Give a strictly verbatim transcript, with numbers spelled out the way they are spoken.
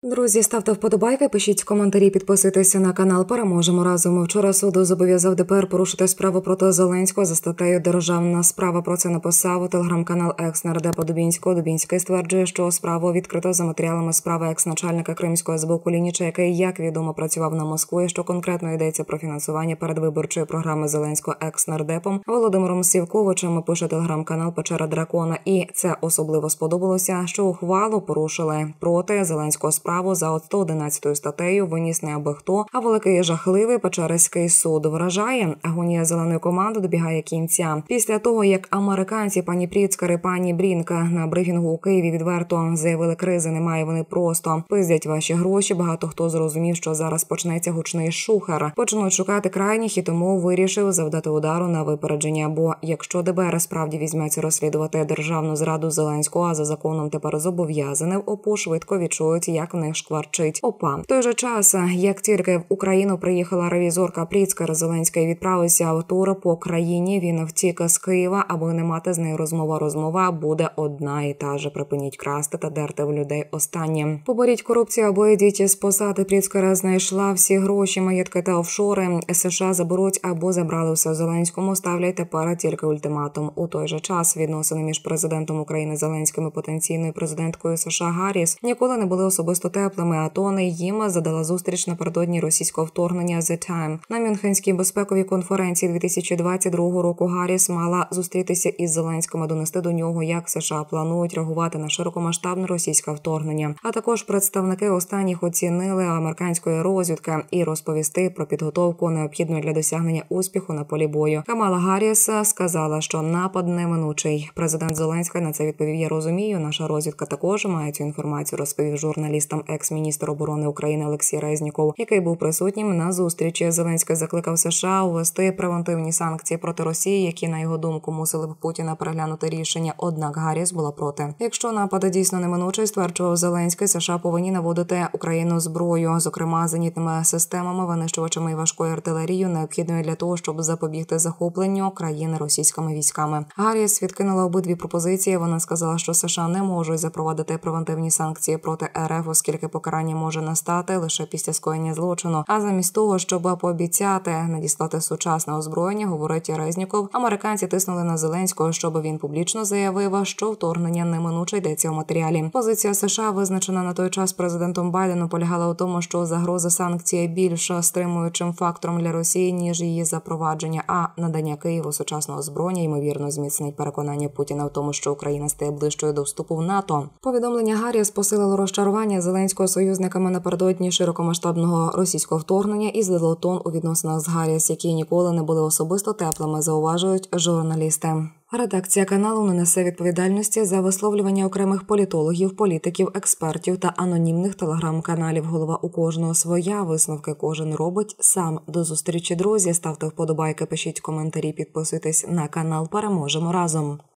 Друзі, ставте вподобайки, пишіть коментарі, підписуйтеся на канал. Переможемо разом. Вчора суд зобов'язав ДБР порушити справу проти Зеленського за статтею «Державна справа». Про це написав телеграм-канал екс-нардепа Дубінського. Дубінський стверджує, що справу відкрито за матеріалами справи екс-начальника Кримського ес бе у Кулініча, який, як відомо, працював на Москву, і що конкретно йдеться про фінансування передвиборчої програми Зеленського екс-нардепом Володимиром Сівковичем, пише телеграм-канал «Печера Дракона». І це особливо сподобалося, що ухвалу порушили проти Зеленського справу за сто одинадцятою статтею виніс не аби хто, а великий жахливий Печерський суд. Вражає, агонія зеленої команди добігає кінця. Після того, як американці пані Пріцкер і пані Брінка на брифінгу у Києві відверто заявили, кризи немає, вони просто пиздять ваші гроші, багато хто зрозумів, що зараз почнеться гучний шухер. Почнуть шукати крайніх, і тому вирішив завдати удару на випередження. Бо якщо ДБР справді візьметься розслідувати державну зраду Зеленського, а за законом тепер зобов'язаний, ОПУ швидко відчують, як в них шкварчить ОПА. В той же час, як тільки в Україну приїхала ревізорка Пріцкер, Зеленський відправився в тур по країні. Він втік з Києва, аби не мати з нею розмова. Розмова буде одна і та же: припиніть красти та дерти в людей останнє. Поборіть корупцію або йдіть з посади. Пріцкер знайшла всі гроші, маєтки та офшори. США заберуть або забрали все Зеленському. Ставлять тепер тільки ультиматум. У той же час відносини між президентом України Зеленським і потенційною президенткою США Гарріс ніколи не були особисто теплими, а то не їм задала зустріч напередодні російського вторгнення The Time. На Мюнхенській безпековій конференції дві тисячі двадцять другого року Гарріс мала зустрітися із Зеленським і донести до нього, як США планують реагувати на широкомасштабне російське вторгнення. А також представники останніх оцінили американської розвідки і розповісти про підготовку, необхідну для досягнення успіху на полі бою. Камала Гарріс сказала, що напад неминучий. Президент Зеленський на це відповів: "Я розумію, наша розвідка також має цю інформацію", розповів журналістам екс-міністр оборони України Олексій Резніков, який був присутнім на зустрічі. Зеленський закликав США увести превентивні санкції проти Росії, які, на його думку, мусили б Путіна переглянути рішення. Однак Гарріс була проти. Якщо напад дійсно неминучий, стверджував Зеленський, США повинні наводити Україну зброю, зокрема зенітними системами, винищувачами і важкою артилерією, необхідною для того, щоб запобігти захопленню країни російськими військами. Гарріс відкинула обидві пропозиції. Вона сказала, що США не можуть запровадити превентивні санкції проти РФ, оскільки покарання може настати лише після скоєння злочину. А замість того, щоб пообіцяти надіслати сучасне озброєння, говорить Резніков, американці тиснули на Зеленського, щоб він публічно заявив, що вторгнення неминуче, йдеться у матеріалі. Позиція США, визначена на той час президентом Байденом, полягала у тому, що загроза санкцій більш стримуючим фактором для Росії, ніж її запровадження, а надання Києву сучасного озброєння, ймовірно, зміцнить переконання Путіна в тому, що Україна стає ближчою до вступу в НАТО. Повідомлення Гарріс посилило розчарування Зеленського союзниками напередодні широкомасштабного російського вторгнення і злило тон у відносинах з Гарріс, які ніколи не були особисто теплими, зауважують журналісти. Редакція каналу не несе відповідальності за висловлювання окремих політологів, політиків, експертів та анонімних телеграм-каналів. Голова у кожного своя, висновки кожен робить сам. До зустрічі, друзі. Ставте вподобайки, пишіть коментарі, підписуйтесь на канал. Переможемо разом.